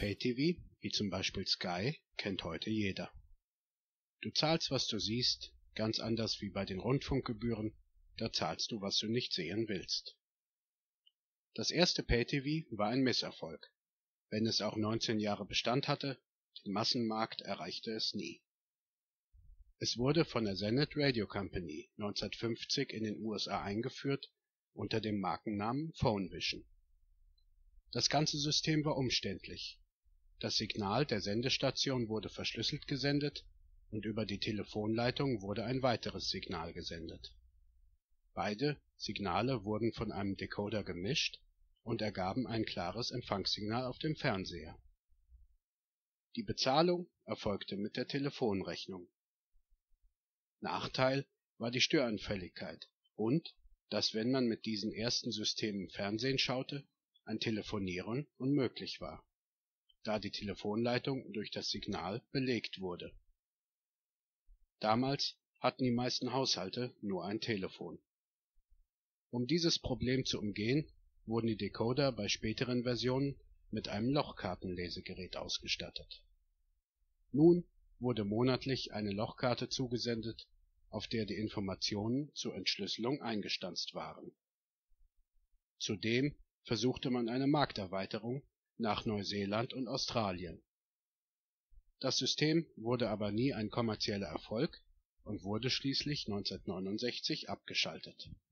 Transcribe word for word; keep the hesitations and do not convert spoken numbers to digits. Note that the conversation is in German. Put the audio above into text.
Pay-T V, wie zum Beispiel Sky, kennt heute jeder. Du zahlst, was du siehst, ganz anders wie bei den Rundfunkgebühren, da zahlst du, was du nicht sehen willst. Das erste Pay-T V war ein Misserfolg. Wenn es auch neunzehn Jahre Bestand hatte, den Massenmarkt erreichte es nie. Es wurde von der Zenith Radio Company neunzehnhundertfünfzig in den U S A eingeführt unter dem Markennamen PhoneVision. Das ganze System war umständlich. Das Signal der Sendestation wurde verschlüsselt gesendet und über die Telefonleitung wurde ein weiteres Signal gesendet. Beide Signale wurden von einem Decoder gemischt und ergaben ein klares Empfangssignal auf dem Fernseher. Die Bezahlung erfolgte mit der Telefonrechnung. Nachteil war die Störanfälligkeit und, dass wenn man mit diesen ersten Systemen Fernsehen schaute, ein Telefonieren unmöglich war, da die Telefonleitung durch das Signal belegt wurde. Damals hatten die meisten Haushalte nur ein Telefon. Um dieses Problem zu umgehen, wurden die Decoder bei späteren Versionen mit einem Lochkartenlesegerät ausgestattet. Nun wurde monatlich eine Lochkarte zugesendet, auf der die Informationen zur Entschlüsselung eingestanzt waren. Zudem versuchte man eine Markterweiterung nach Neuseeland und Australien. Das System wurde aber nie ein kommerzieller Erfolg und wurde schließlich neunzehnhundertneunundsechzig abgeschaltet